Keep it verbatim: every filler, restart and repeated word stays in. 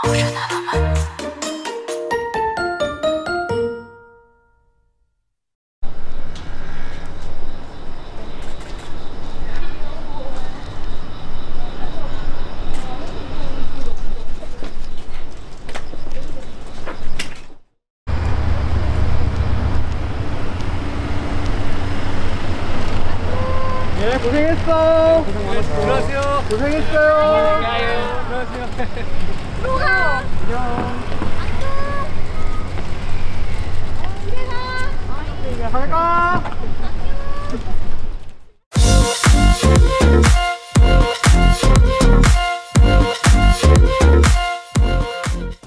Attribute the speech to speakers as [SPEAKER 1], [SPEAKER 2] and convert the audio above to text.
[SPEAKER 1] 네, 고생했어.
[SPEAKER 2] 고생 많았어.
[SPEAKER 1] 들어가세요. 고생했어요.
[SPEAKER 2] 들어가세요.
[SPEAKER 3] 들어가.
[SPEAKER 1] 안녕.
[SPEAKER 3] 안녕. 집에 가.
[SPEAKER 1] 잘 가.